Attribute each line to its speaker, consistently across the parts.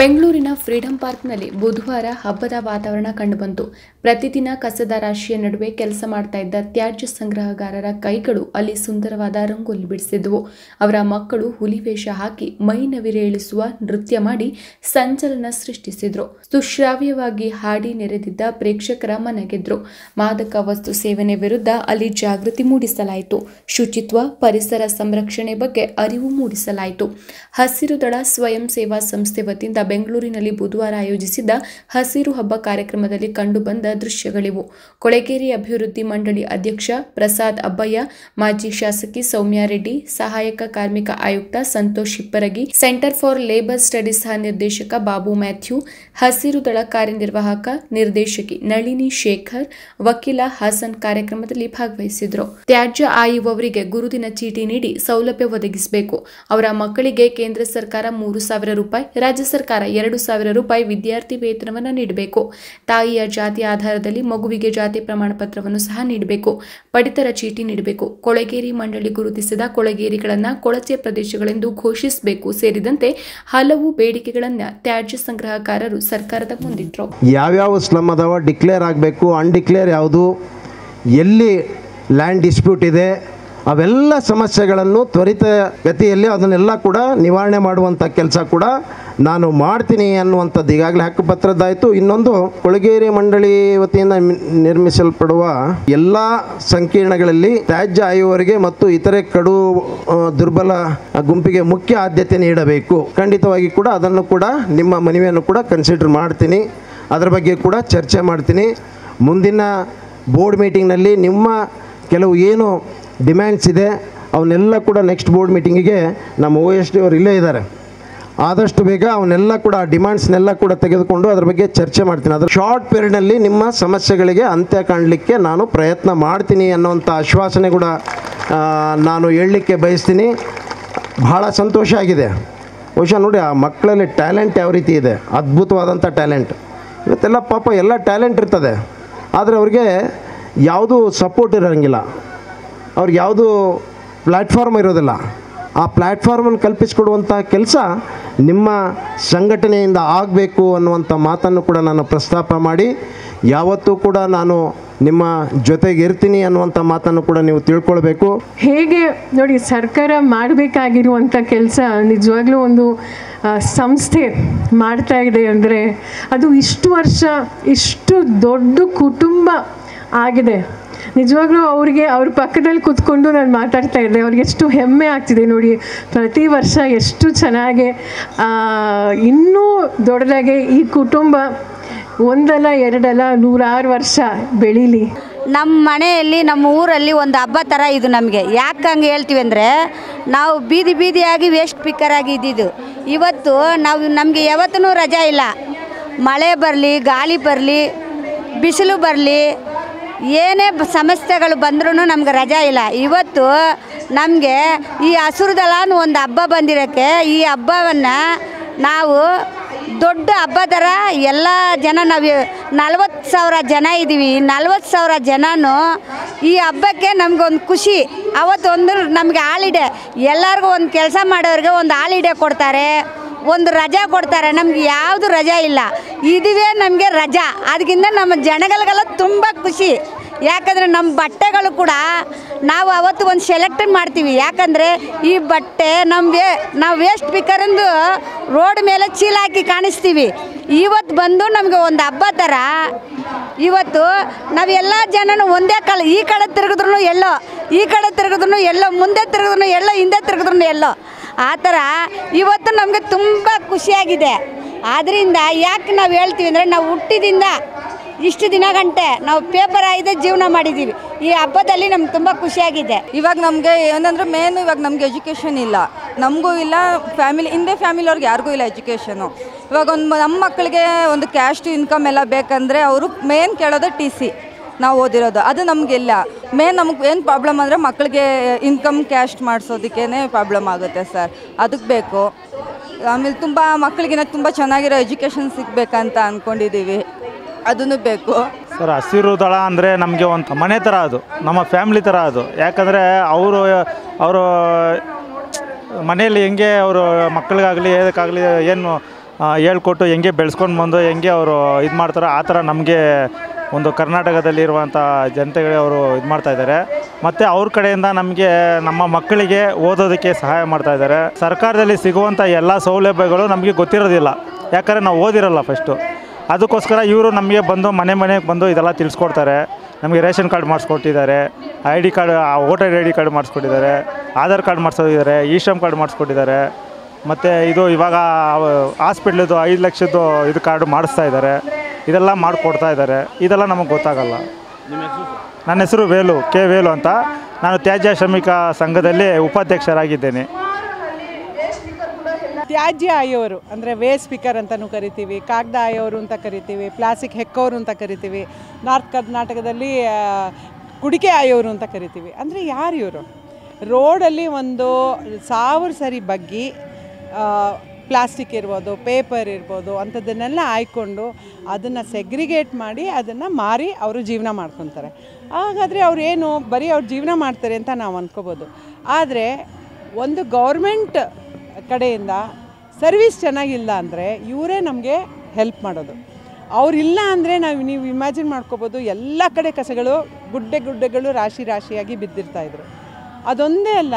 Speaker 1: ಬೆಂಗಳೂರಿನ ಫ್ರೀಡಂ ಪಾರ್ಕ್ನಲ್ಲಿ ಬುಧವಾರ ಹಬ್ಬದ ವಾತಾವರಣ ಕಂಡುಬಂತು. ಪ್ರತಿದಿನ ಕಸದ ರಾಶಿಯ ನಡುವೆ ಕೆಲಸ ಮಾಡ್ತಾ ಇದ್ದ ತ್ಯಾಜ್ಯ ಸಂಗ್ರಹಗಾರರ ಕೈಗಳು ಅಲ್ಲಿ ಸುಂದರವಾದ ರಂಗೋಲಿ ಬಿಡಿಸಿದ್ದವು. ಅವರ ಮಕ್ಕಳು ಹುಲಿ ವೇಷ ಹಾಕಿ ಮೈ ನವಿರೇಳಿಸುವ ನೃತ್ಯ ಮಾಡಿ ಸಂಚಲನ ಸೃಷ್ಟಿಸಿದ್ರು. ಸುಶ್ರಾವ್ಯವಾಗಿ ಹಾಡಿ ನೆರೆದಿದ್ದ ಪ್ರೇಕ್ಷಕರ ಮನಗೆದ್ರು. ಮಾದಕ ವಸ್ತು ಸೇವನೆ ವಿರುದ್ಧ ಅಲ್ಲಿ ಜಾಗೃತಿ ಮೂಡಿಸಲಾಯಿತು. ಶುಚಿತ್ವ, ಪರಿಸರ ಸಂರಕ್ಷಣೆ ಬಗ್ಗೆ ಅರಿವು ಮೂಡಿಸಲಾಯಿತು. ಹಸಿರು ದಳ ಸ್ವಯಂ ಸೇವಾ ಸಂಸ್ಥೆ ವತಿಯಿಂದ ಬೆಂಗಳೂರಿನಲ್ಲಿ ಬುಧವಾರ ಆಯೋಜಿಸಿದ್ದ ಹಸಿರು ಹಬ್ಬ ಕಾರ್ಯಕ್ರಮದಲ್ಲಿ ಕಂಡುಬಂದ ದೃಶ್ಯಗಳಿವು. ಕೊಳೆಗೇರಿ ಅಭಿವೃದ್ಧಿ ಮಂಡಳಿ ಅಧ್ಯಕ್ಷ ಪ್ರಸಾದ್ ಅಬ್ಬಯ್ಯ, ಮಾಜಿ ಶಾಸಕಿ ಸೌಮ್ಯ ರೆಡ್ಡಿ, ಸಹಾಯಕ ಕಾರ್ಮಿಕ ಆಯುಕ್ತ Santosh Hipparagi, centre for labour studies ನಿರ್ದೇಶಕ ಬಾಬು ಮ್ಯಾಥ್ಯೂ, ಹಸಿರು ದಳ ಕಾರ್ಯನಿರ್ವಾಹಕ ನಿರ್ದೇಶಕಿ ನಳಿನಿ ಶೇಖರ್, ವಕೀಲ ಹಾಸನ್ ಕಾರ್ಯಕ್ರಮದಲ್ಲಿ ಭಾಗವಹಿಸಿದ್ರು. ತ್ಯಾಜ್ಯ ಆಯುವವರಿಗೆ ಗುರುತಿನ ಚೀಟಿ ನೀಡಿ ಸೌಲಭ್ಯ ಒದಗಿಸಬೇಕು. ಅವರ ಮಕ್ಕಳಿಗೆ ಕೇಂದ್ರ ಸರ್ಕಾರ 3,000 ರೂಪಾಯಿ, ರಾಜ್ಯ ಸರ್ಕಾರ 2,000 ರೂಪಾಯಿ ವಿದ್ಯಾರ್ಥಿ ವೇತನವನ್ನು ನೀಡಬೇಕು. ತಾಯಿಯ ಜಾತಿ ಆಧಾರದಲ್ಲಿ ಮಗುವಿಗೆ ಜಾತಿ ಪ್ರಮಾಣ ಪತ್ರವನ್ನು ಸಹ ನೀಡಬೇಕು. ಪಡಿತರ ಚೀಟಿ ನೀಡಬೇಕು. ಕೊಳೆಗೇರಿ ಮಂಡಳಿ ಗುರುತಿಸಿದ ಕೊಳೆಗೇರಿಗಳನ್ನು ಕೊಳಚೆ ಪ್ರದೇಶಗಳೆಂದು ಘೋಷಿಸಬೇಕು ಸೇರಿದಂತೆ ಹಲವು ಬೇಡಿಕೆಗಳನ್ನು ತ್ಯಾಜ್ಯ ಸಂಗ್ರಹಕಾರರು ಸರ್ಕಾರದ ಮುಂದಿಟ್ಟರು.
Speaker 2: ಯಾವ್ಯಾವ ಸ್ಲಮ್ ಅದಾವ ಡಿಕ್ಲೇರ್ ಆಗಬೇಕು, ಅನ್ಡಿಕ್ಲೇರ್ ಯಾವುದು, ಎಲ್ಲಿ ಲ್ಯಾಂಡ್ ಡಿಸ್ಪ್ಯೂಟ್ ಇದೆ, ಅವೆಲ್ಲ ಸಮಸ್ಯೆಗಳನ್ನು ತ್ವರಿತ ಗತಿಯಲ್ಲಿ ಅದನ್ನೆಲ್ಲ ಕೂಡ ನಿವಾರಣೆ ಮಾಡುವಂಥ ಕೆಲಸ ಕೂಡ ನಾನು ಮಾಡ್ತೀನಿ ಅನ್ನುವಂಥದ್ದು ಈಗಾಗಲೇ ಹಕ್ಕುಪತ್ರದ್ದಾಯಿತು. ಇನ್ನೊಂದು, ಕೊಳೆಗೇರಿ ಮಂಡಳಿ ವತಿಯಿಂದ ನಿರ್ಮಿಸಲ್ಪಡುವ ಎಲ್ಲ ಸಂಕೀರ್ಣಗಳಲ್ಲಿ ತ್ಯಾಜ್ಯ ಆಯುವವರಿಗೆ ಮತ್ತು ಇತರೆ ಕಡು ದುರ್ಬಲ ಗುಂಪಿಗೆ ಮುಖ್ಯ ಆದ್ಯತೆ ನೀಡಬೇಕು. ಖಂಡಿತವಾಗಿ ಕೂಡ ಅದನ್ನು ಕೂಡ ನಿಮ್ಮ ಮನವಿಯನ್ನು ಕೂಡ ಕನ್ಸಿಡರ್ ಮಾಡ್ತೀನಿ. ಅದರ ಬಗ್ಗೆ ಕೂಡ ಚರ್ಚೆ ಮಾಡ್ತೀನಿ. ಮುಂದಿನ ಬೋರ್ಡ್ ಮೀಟಿಂಗ್ನಲ್ಲಿ ನಿಮ್ಮ ಕೆಲವು ಏನು ಡಿಮ್ಯಾಂಡ್ಸ್ ಇದೆ ಅವನ್ನೆಲ್ಲ ಕೂಡ ನೆಕ್ಸ್ಟ್ ಬೋರ್ಡ್ ಮೀಟಿಂಗಿಗೆ ನಮ್ಮ OSD ಅವರು ಇಲ್ಲೇ ಇದ್ದಾರೆ. ಆದಷ್ಟು ಬೇಗ ಅವನ್ನೆಲ್ಲ ಕೂಡ ಡಿಮ್ಯಾಂಡ್ಸ್ನೆಲ್ಲ ಕೂಡ ತೆಗೆದುಕೊಂಡು ಅದರ ಬಗ್ಗೆ ಚರ್ಚೆ ಮಾಡ್ತೀನಿ. ಅದರ ಶಾರ್ಟ್ ಪೀರಿಯಡ್ನಲ್ಲಿ ನಿಮ್ಮ ಸಮಸ್ಯೆಗಳಿಗೆ ಅಂತ್ಯ ಕಾಣಲಿಕ್ಕೆ ನಾನು ಪ್ರಯತ್ನ ಮಾಡ್ತೀನಿ ಅನ್ನೋಂಥ ಆಶ್ವಾಸನೆ ಕೂಡ ನಾನು ಹೇಳಲಿಕ್ಕೆ ಬಯಸ್ತೀನಿ. ಬಹಳ ಸಂತೋಷ ಆಗಿದೆ. ಬಹುಶಃ ನೋಡಿ, ಆ ಮಕ್ಕಳಲ್ಲಿ ಟ್ಯಾಲೆಂಟ್ ಯಾವ ರೀತಿ ಇದೆ, ಅದ್ಭುತವಾದಂಥ ಟ್ಯಾಲೆಂಟ್. ಇವತ್ತೆಲ್ಲ ಪಾಪ ಎಲ್ಲ ಟ್ಯಾಲೆಂಟ್ ಇರ್ತದೆ, ಆದರೆ ಅವ್ರಿಗೆ ಯಾವುದೂ ಸಪೋರ್ಟ್ ಇರೋಂಗಿಲ್ಲ, ಅವ್ರಿಗೆ ಯಾವುದೂ ಪ್ಲ್ಯಾಟ್ಫಾರ್ಮ್ ಇರೋದಿಲ್ಲ. ಆ ಪ್ಲ್ಯಾಟ್ಫಾರ್ಮನ್ನು ಕಲ್ಪಿಸಿಕೊಡುವಂಥ ಕೆಲಸ ನಿಮ್ಮ ಸಂಘಟನೆಯಿಂದ ಆಗಬೇಕು ಅನ್ನುವಂಥ ಮಾತನ್ನು ಕೂಡ ನಾನು ಪ್ರಸ್ತಾಪ ಮಾಡಿ, ಯಾವತ್ತೂ ಕೂಡ ನಾನು ನಿಮ್ಮ ಜೊತೆಗೆ ಇರ್ತೀನಿ ಅನ್ನುವಂಥ ಮಾತನ್ನು ಕೂಡ ನೀವು ತಿಳ್ಕೊಳ್ಬೇಕು.
Speaker 3: ಹೇಗೆ ನೋಡಿ, ಸರ್ಕಾರ ಮಾಡಬೇಕಾಗಿರುವಂಥ ಕೆಲಸ ನಿಜವಾಗ್ಲೂ ಒಂದು ಸಂಸ್ಥೆ ಮಾಡ್ತಾ ಇದೆ ಅಂದರೆ ಅದು ಇಷ್ಟು ವರ್ಷ ಇಷ್ಟು ದೊಡ್ಡ ಕುಟುಂಬ ಆಗಿದೆ. ನಿಜವಾಗ್ಲೂ ಅವ್ರ ಪಕ್ಕದಲ್ಲಿ ಕೂತ್ಕೊಂಡು ನಾನು ಮಾತಾಡ್ತಾ ಇದ್ದೆ, ಅವ್ರಿಗೆ ಎಷ್ಟು ಹೆಮ್ಮೆ ಆಗ್ತಿದೆ ನೋಡಿ. ಪ್ರತಿ ವರ್ಷ ಎಷ್ಟು ಚೆನ್ನಾಗಿ ಇನ್ನೂ ದೊಡ್ಡದಾಗೆ ಈ ಕುಟುಂಬ ಒಂದಲ್ಲ ಎರಡಲ್ಲ 106 ವರ್ಷ ಬೆಳೀಲಿ.
Speaker 4: ನಮ್ಮ ಮನೆಯಲ್ಲಿ ನಮ್ಮ ಊರಲ್ಲಿ ಒಂದು ಹಬ್ಬ ಥರ ಇದು ನಮಗೆ. ಯಾಕೆ ಹಂಗೆ ಹೇಳ್ತೀವಿ ಅಂದರೆ, ನಾವು ಬೀದಿಯಾಗಿ ವೇಸ್ಟ್ ಪಿಕ್ಕರ್ ಆಗಿ ಇದ್ದಿದ್ದು. ಇವತ್ತು ನಮಗೆ ಯಾವತ್ತೂ ರಜಾ ಇಲ್ಲ. ಮಳೆ ಬರಲಿ, ಗಾಳಿ ಬರಲಿ, ಬಿಸಿಲು ಬರಲಿ, ಏನೇ ಸಮಸ್ಯೆಗಳು ಬಂದ್ರೂ ನಮ್ಗೆ ರಜಾ ಇಲ್ಲ. ಇವತ್ತು ನಮಗೆ ಈ ಹಸಿರು ದಳ ಒಂದು ಹಬ್ಬ ಬಂದಿರೋಕ್ಕೆ, ಈ ಹಬ್ಬವನ್ನು ನಾವು ದೊಡ್ಡ ಹಬ್ಬ ಥರ ಎಲ್ಲ ಜನ, ನಾವು 40,000 ಜನ ಇದ್ದೀವಿ. 40,000 ಜನನೂ ಈ ಹಬ್ಬಕ್ಕೆ ನಮಗೊಂದು ಖುಷಿ. ಅವತ್ತೊಂದು ನಮಗೆ ಹಾಲಿಡೇ, ಎಲ್ಲರಿಗೂ ಒಂದು ಕೆಲಸ ಮಾಡೋರಿಗೆ ಒಂದು ಹಾಲಿಡೇ ಕೊಡ್ತಾರೆ, ಒಂದು ರಜಾ ಕೊಡ್ತಾರೆ. ನಮ್ಗೆ ಯಾವುದು ರಜಾ ಇಲ್ಲ, ಇದುವೇ ನಮಗೆ ರಜಾ. ಅದಕ್ಕಿಂತ ನಮ್ಮ ಜನಗಳಿಗೆಲ್ಲ ತುಂಬ ಖುಷಿ. ಯಾಕಂದರೆ ನಮ್ಮ ಬಟ್ಟೆಗಳು ಕೂಡ ನಾವು ಅವತ್ತು ಒಂದು ಸೆಲೆಕ್ಟ್ ಮಾಡ್ತೀವಿ. ಯಾಕಂದರೆ ಈ ಬಟ್ಟೆ ನಾವು ವೇಸ್ಟ್ ಪಿಕ್ಕರಂದು ರೋಡ್ ಮೇಲೆ ಚೀಲ ಹಾಕಿ ಕಾಣಿಸ್ತೀವಿ. ಇವತ್ತು ಬಂದು ನಮಗೆ ಒಂದು ಹಬ್ಬ ಥರ ಇವತ್ತು ನಾವೆಲ್ಲ ಜನನು ಒಂದೇ ಈ ಕಡೆ ತಿರುಗಿದ್ರು ಎಲ್ಲೋ, ಈ ಕಡೆ ತಿರುಗಿದ್ರು ಎಲ್ಲೋ, ಮುಂದೆ ತಿರುಗಿದ್ರು ಎಲ್ಲೋ, ಹಿಂದೆ ತಿರುಗಿದ್ರು ಎಲ್ಲೋ, ಆ ಥರ ಇವತ್ತು ನಮಗೆ ತುಂಬ ಖುಷಿಯಾಗಿದೆ. ಆದ್ದರಿಂದ ಯಾಕೆ ನಾವು ಹೇಳ್ತೀವಿ ಅಂದರೆ, ನಾವು ಹುಟ್ಟಿದಿಂದ ಇಷ್ಟು ದಿನ ಗಂಟೆ ನಾವು ಪೇಪರ್ ಆಗಿದೆ ಜೀವನ ಮಾಡಿದ್ದೀವಿ. ಈ ಹಬ್ಬದಲ್ಲಿ ನಮ್ಗೆ ತುಂಬ ಖುಷಿಯಾಗಿದೆ.
Speaker 5: ಇವಾಗ ನಮಗೆ ಏನಂದರೆ ಮೇನ್, ಇವಾಗ ನಮಗೆ ಎಜುಕೇಷನ್ ಇಲ್ಲ, ನಮಗೂ ಇಲ್ಲ, ಹಿಂದೆ ಫ್ಯಾಮಿಲಿಯವ್ರಿಗೆ ಯಾರಿಗೂ ಇಲ್ಲ ಎಜುಕೇಷನು. ಇವಾಗ ನಮ್ಮ ಮಕ್ಕಳಿಗೆ ಒಂದು ಕ್ಯಾಸ್ಟ್ ಇನ್ಕಮ್ ಎಲ್ಲ ಬೇಕಂದರೆ ಅವರು ಮೇನ್ ಕೇಳೋದು TC ನಾವು ಓದಿರೋದು, ಅದು ನಮಗಿಲ್ಲ. ನಮಗೆ ಏನು ಪ್ರಾಬ್ಲಮ್ ಅಂದರೆ ಮಕ್ಕಳಿಗೆ ಇನ್ಕಮ್ ಕ್ಯಾಸ್ಟ್ ಮಾಡಿಸೋದಕ್ಕೇ ಪ್ರಾಬ್ಲಮ್ ಆಗುತ್ತೆ ಸರ್, ಅದಕ್ಕೆ ಬೇಕು. ಆಮೇಲೆ ತುಂಬ ಮಕ್ಕಳಿಗಿನ ತುಂಬ ಚೆನ್ನಾಗಿರೋ ಎಜುಕೇಷನ್ ಸಿಗಬೇಕಂತ ಅಂದ್ಕೊಂಡಿದ್ದೀವಿ, ಅದನ್ನು ಬೇಕು
Speaker 6: ಸರ್. ಹಸಿರು ದಳ ಅಂದರೆ ನಮಗೆ ಒಂದು ಮನೆ ಥರ, ಅದು ನಮ್ಮ ಫ್ಯಾಮಿಲಿ ಥರ ಅದು. ಯಾಕಂದರೆ ಅವರು ಮನೆಯಲ್ಲಿ ಹೆಂಗೆ ಅವರು ಮಕ್ಕಳಿಗಾಗಲಿ, ಏನಕ್ಕಾಗಲಿ ಏನು ಹೇಳ್ಕೊಟ್ಟು ಹೆಂಗೆ ಬೆಳೆಸ್ಕೊಂಡು ಬಂದು ಹೆಂಗೆ ಅವರು ಇದು ಮಾಡ್ತಾರೋ ಆ ಥರ ನಮಗೆ ಒಂದು ಕರ್ನಾಟಕದಲ್ಲಿರುವಂಥ ಜನತೆಗಳಿಗೆ ಅವರು ಇದು ಮಾಡ್ತಾಯಿದ್ದಾರೆ. ಮತ್ತು ಅವ್ರ ಕಡೆಯಿಂದ ನಮಗೆ ನಮ್ಮ ಮಕ್ಕಳಿಗೆ ಓದೋದಕ್ಕೆ ಸಹಾಯ ಮಾಡ್ತಾಯಿದ್ದಾರೆ. ಸರ್ಕಾರದಲ್ಲಿ ಸಿಗುವಂಥ ಎಲ್ಲ ಸೌಲಭ್ಯಗಳು ನಮಗೆ ಗೊತ್ತಿರೋದಿಲ್ಲ, ಯಾಕಂದರೆ ನಾವು ಓದಿರಲ್ಲ ಫಸ್ಟು. ಅದಕ್ಕೋಸ್ಕರ ಇವರು ನಮಗೆ ಬಂದು ಮನೆಗೆ ಬಂದು ಇದೆಲ್ಲ ತಿಳಿಸ್ಕೊಡ್ತಾರೆ. ನಮಗೆ ರೇಷನ್ ಕಾರ್ಡ್ ಮಾಡಿಸ್ಕೊಟ್ಟಿದ್ದಾರೆ, ID card, voter ID card ಮಾಡಿಸ್ಕೊಟ್ಟಿದ್ದಾರೆ, ಆಧಾರ್ ಕಾರ್ಡ್ ಮಾಡಿಸೋದಿದ್ದಾರೆ, ಶ್ರಮ್ ಕಾರ್ಡ್ ಮಾಡಿಸ್ಕೊಟ್ಟಿದ್ದಾರೆ. ಮತ್ತು ಇದು ಇವಾಗ ಹಾಸ್ಪಿಟ್ಲಿದ್ದು 5 ಲಕ್ಷದ್ದು ಇದು ಕಾರ್ಡು ಮಾಡಿಸ್ತಾ ಇದ್ದಾರೆ. ಇದೆಲ್ಲ ಮಾಡಿಕೊಡ್ತಾ ಇದ್ದಾರೆ. ಇದೆಲ್ಲ ನಮಗೆ ಗೊತ್ತಾಗಲ್ಲ. ನನ್ನ ಹೆಸರು ವೇಲು, ಕೆ ವೇಲು ಅಂತ. ನಾನು ತ್ಯಾಜ್ಯ ಶ್ರಮಿಕ ಸಂಘದಲ್ಲಿ ಉಪಾಧ್ಯಕ್ಷರಾಗಿದ್ದೇನೆ.
Speaker 7: ತ್ಯಾಜ್ಯ ಆಯೋರು ಅಂದರೆ ವೇಸ್ಟ್ ಸ್ಪೀಕರ್ ಅಂತಲೂ ಕರಿತೀವಿ, ಕಾಗದ ಆಯೋರು ಅಂತ ಕರಿತೀವಿ, ಪ್ಲಾಸ್ಟಿಕ್ ಹೆಕ್ಕೋರು ಅಂತ ಕರಿತೀವಿ, ನಾರ್ತ್ ಕರ್ನಾಟಕದಲ್ಲಿ ಕುಡಿಕೆ ಆಯೋರು ಅಂತ ಕರಿತೀವಿ. ಅಂದರೆ ಯಾರು ಇವರು? ರೋಡಲ್ಲಿ ಒಂದು 1000 ಸರಿ ಬಗ್ಗಿ ಪ್ಲಾಸ್ಟಿಕ್ ಇರ್ಬೋದು, ಪೇಪರ್ ಇರ್ಬೋದು, ಅಂಥದ್ದನ್ನೆಲ್ಲ ಆಯ್ಕೊಂಡು ಅದನ್ನು ಸೆಗ್ರಿಗೇಟ್ ಮಾಡಿ ಅದನ್ನು ಮಾರಿ ಅವರು ಜೀವನ ಮಾಡ್ಕೊತಾರೆ. ಹಾಗಾದರೆ ಅವ್ರು ಏನು ಬರೀ ಅವ್ರು ಜೀವನ ಮಾಡ್ತಾರೆ ಅಂತ ನಾವು ಅಂದ್ಕೋಬೋದು. ಆದರೆ ಒಂದು ಗೌರ್ಮೆಂಟ್ ಕಡೆಯಿಂದ ಸರ್ವಿಸ್ ಚೆನ್ನಾಗಿಲ್ಲ ಅಂದರೆ ಇವರೇ ನಮಗೆ ಹೆಲ್ಪ್ ಮಾಡೋದು. ಅವರಿಲ್ಲ ಅಂದರೆ ನೀವು ಇಮ್ಯಾಜಿನ್ ಮಾಡ್ಕೋಬೋದು, ಎಲ್ಲ ಕಡೆ ಕಸಗಳು ಗುಡ್ಡೆಗಳು ರಾಶಿಯಾಗಿ ಬಿದ್ದಿರ್ತಾಯಿದ್ರು. ಅದೊಂದೇ ಅಲ್ಲ,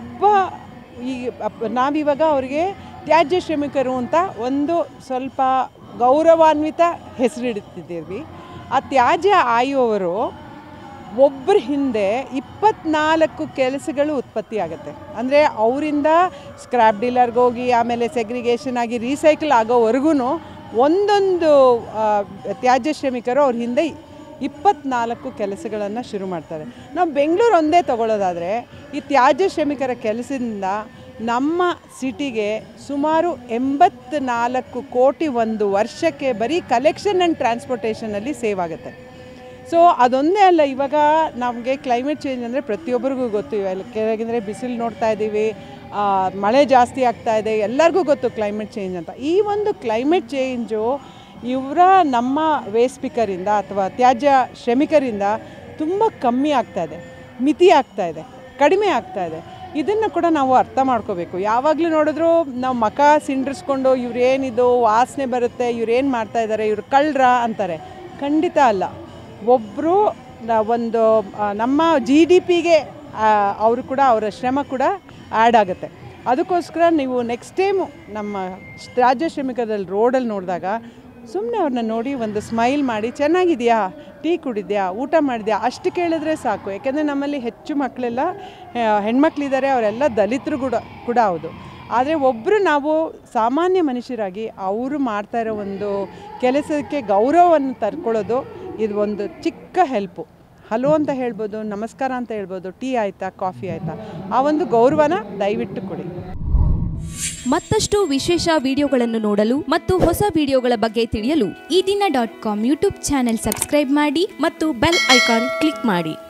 Speaker 7: ನಾವಿವಾಗ ಅವರಿಗೆ ತ್ಯಾಜ್ಯ ಶ್ರಮಿಕರು ಅಂತ ಒಂದು ಸ್ವಲ್ಪ ಗೌರವಾನ್ವಿತ ಹೆಸರಿಡ್ತಿದ್ದೀವಿ. ಆ ತ್ಯಾಜ್ಯ ಆಯುವವರು ಒಬ್ಬರ ಹಿಂದೆ 24 ಕೆಲಸಗಳು ಉತ್ಪತ್ತಿ ಆಗುತ್ತೆ. ಅಂದರೆ ಅವರಿಂದ ಸ್ಕ್ರ್ಯಾಪ್ ಡೀಲರ್ಗೆ ಹೋಗಿ ಆಮೇಲೆ ಸೆಗ್ರಿಗೇಷನ್ ಆಗಿ ರೀಸೈಕಲ್ ಆಗೋವರೆಗೂ ಒಂದೊಂದು ತ್ಯಾಜ್ಯ ಶ್ರಮಿಕರು ಅವ್ರ ಹಿಂದೆ 24 ಕೆಲಸಗಳನ್ನು ಶುರು ಮಾಡ್ತಾರೆ. ನಾವು ಬೆಂಗಳೂರು ಒಂದೇ ತಗೊಳ್ಳೋದಾದರೆ ಈ ತ್ಯಾಜ್ಯ ಶ್ರಮಿಕರ ಕೆಲಸದಿಂದ ನಮ್ಮ ಸಿಟಿಗೆ ಸುಮಾರು 84 ಕೋಟಿ ಒಂದು ವರ್ಷಕ್ಕೆ ಬರೀ ಕಲೆಕ್ಷನ್ ಆ್ಯಂಡ್ ಟ್ರಾನ್ಸ್ಪೋರ್ಟೇಷನಲ್ಲಿ ಸೇವ್ ಆಗುತ್ತೆ. ಸೊ ಅದೊಂದೇ ಅಲ್ಲ, ಇವಾಗ ನಮಗೆ ಕ್ಲೈಮೇಟ್ ಚೇಂಜ್ ಅಂದರೆ ಪ್ರತಿಯೊಬ್ಬರಿಗೂ ಗೊತ್ತು. ಕೆಳಗಿಂದರೆ ಬಿಸಿಲು ನೋಡ್ತಾ ಇದ್ದೀವಿ, ಮಳೆ ಜಾಸ್ತಿ ಆಗ್ತಾ ಇದೆ, ಎಲ್ಲರಿಗೂ ಗೊತ್ತು ಕ್ಲೈಮೇಟ್ ಚೇಂಜ್ ಅಂತ. ಈ ಒಂದು ಕ್ಲೈಮೇಟ್ ಚೇಂಜು ನಮ್ಮ ವೇಸ್ಟ್ ಸ್ಪೀಕರಿಂದ ಅಥವಾ ತ್ಯಾಜ್ಯ ಶ್ರಮಿಕರಿಂದ ತುಂಬ ಕಮ್ಮಿ ಆಗ್ತಾಯಿದೆ, ಮಿತಿ ಆಗ್ತಾಯಿದೆ, ಕಡಿಮೆ ಆಗ್ತಾಯಿದೆ. ಇದನ್ನು ಕೂಡ ನಾವು ಅರ್ಥ ಮಾಡ್ಕೋಬೇಕು. ಯಾವಾಗಲೂ ನೋಡಿದ್ರು ನಾವು ಮುಖ ಸಿಂಡ್ರಿಸ್ಕೊಂಡು ಇವ್ರೇನಿದು ವಾಸನೆ ಬರುತ್ತೆ, ಇವ್ರೇನು ಮಾಡ್ತಾಯಿದ್ದಾರೆ, ಇವ್ರು ಕಳ್ಳರ ಅಂತಾರೆ. ಖಂಡಿತ ಅಲ್ಲ. ಒಬ್ಬರು ಒಂದು ನಮ್ಮ GDPಗೆ ಅವರು ಕೂಡ ಅವರ ಶ್ರಮ ಕೂಡ ಆ್ಯಡ್ ಆಗುತ್ತೆ. ಅದಕ್ಕೋಸ್ಕರ ನೀವು ನೆಕ್ಸ್ಟ್ ಟೈಮು ನಮ್ಮ ರಾಜ್ಯ ಶ್ರಮಿಕರಲ್ಲಿ ರೋಡಲ್ಲಿ ನೋಡಿದಾಗ ಸುಮ್ಮನೆ ಅವ್ರನ್ನ ನೋಡಿ ಒಂದು ಸ್ಮೈಲ್ ಮಾಡಿ, ಚೆನ್ನಾಗಿದೆಯಾ, ಟೀ ಕುಡಿದ್ಯಾ, ಊಟ ಮಾಡಿದ್ಯಾ ಅಷ್ಟು ಕೇಳಿದ್ರೆ ಸಾಕು. ಯಾಕೆಂದರೆ ನಮ್ಮಲ್ಲಿ ಹೆಚ್ಚು ಮಕ್ಕಳೆಲ್ಲ ಹೆಣ್ಮಕ್ಳಿದ್ದಾರೆ, ಅವರೆಲ್ಲ ದಲಿತರು ಕೂಡ ಹೌದು. ಆದರೆ ಒಬ್ಬರು ನಾವು ಸಾಮಾನ್ಯ ಮನುಷ್ಯರಾಗಿ ಅವರು ಮಾಡ್ತಾ ಇರೋ ಒಂದು ಕೆಲಸಕ್ಕೆ ಗೌರವವನ್ನು ತರ್ಕೊಳ್ಳೋದು ಇದು ಒಂದು ಚಿಕ್ಕ ಹೆಲ್ಪು. ಹಲೋ ಅಂತ ಹೇಳ್ಬೋದು, ನಮಸ್ಕಾರ ಅಂತ ಹೇಳ್ಬೋದು, ಟೀ ಆಯಿತಾ, ಕಾಫಿ ಆಯಿತಾ, ಆ ಒಂದು ಗೌರವನ ದಯವಿಟ್ಟು ಕೊಡಿ.
Speaker 8: ಮತ್ತಷ್ಟು ವಿಶೇಷ ವಿಡಿಯೋಗಳನ್ನು ನೋಡಲು ಮತ್ತು ಹೊಸ ವಿಡಿಯೋಗಳ ಬಗ್ಗೆ ತಿಳಿಯಲು ಈ ದಿನ .com ಯೂಟ್ಯೂಬ್ ಚಾನೆಲ್ ಸಬ್ಸ್ಕ್ರೈಬ್ ಮಾಡಿ ಮತ್ತು ಬೆಲ್ ಐಕಾನ್ ಕ್ಲಿಕ್ ಮಾಡಿ.